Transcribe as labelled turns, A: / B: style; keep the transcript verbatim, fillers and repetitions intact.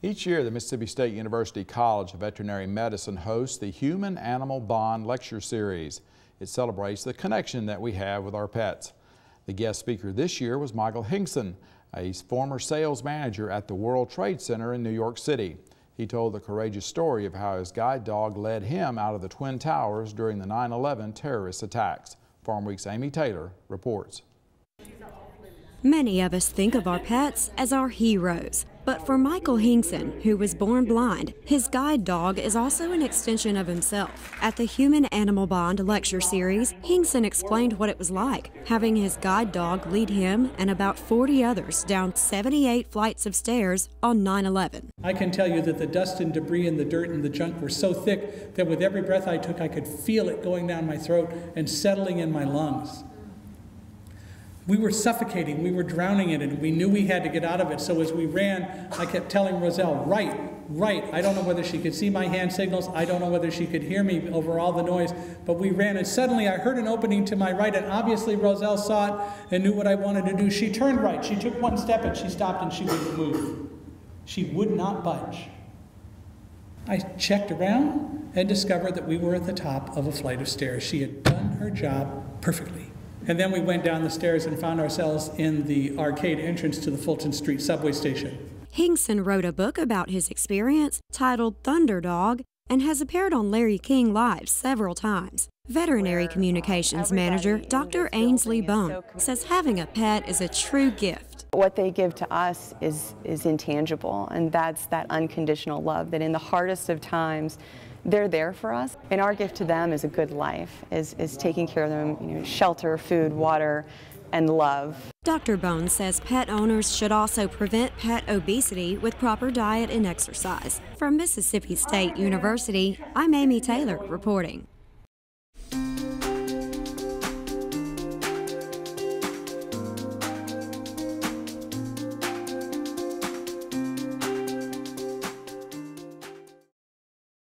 A: Each year, the Mississippi State University College of Veterinary Medicine hosts the Human-Animal Bond Lecture Series. It celebrates the connection that we have with our pets. The guest speaker this year was Michael Hingson, a former sales manager at the World Trade Center in New York City. He told the courageous story of how his guide dog led him out of the Twin Towers during the nine eleven terrorist attacks. Farmweek's Amy Taylor reports.
B: Many of us think of our pets as our heroes, but for Michael Hingson, who was born blind, his guide dog is also an extension of himself. At the Human-Animal Bond Lecture Series, Hingson explained what it was like having his guide dog lead him and about forty others down seventy-eight flights of stairs on nine eleven.
C: I can tell you that the dust and debris and the dirt and the junk were so thick that with every breath I took, I could feel it going down my throat and settling in my lungs. We were suffocating, we were drowning in it, and we knew we had to get out of it. So as we ran, I kept telling Roselle, right, right. I don't know whether she could see my hand signals. I don't know whether she could hear me over all the noise. But we ran, and suddenly I heard an opening to my right, and obviously Roselle saw it and knew what I wanted to do. She turned right. She took one step, and she stopped, and she wouldn't move. She would not budge. I checked around and discovered that we were at the top of a flight of stairs. She had done her job perfectly. And then we went down the stairs and found ourselves in the arcade entrance to the Fulton Street subway station.
B: Hingson wrote a book about his experience titled Thunder Dog and has appeared on Larry King Live several times. Veterinary Communications Manager Doctor Ainsley Bone says having a pet is a true gift.
D: What they give to us is, is intangible, and that's that unconditional love that in the hardest of times, they're there for us. And our gift to them is a good life, is, is taking care of them, you know, shelter, food, water, and love.
B: Doctor Bone says pet owners should also prevent pet obesity with proper diet and exercise. From Mississippi State University, I'm Amy Taylor reporting.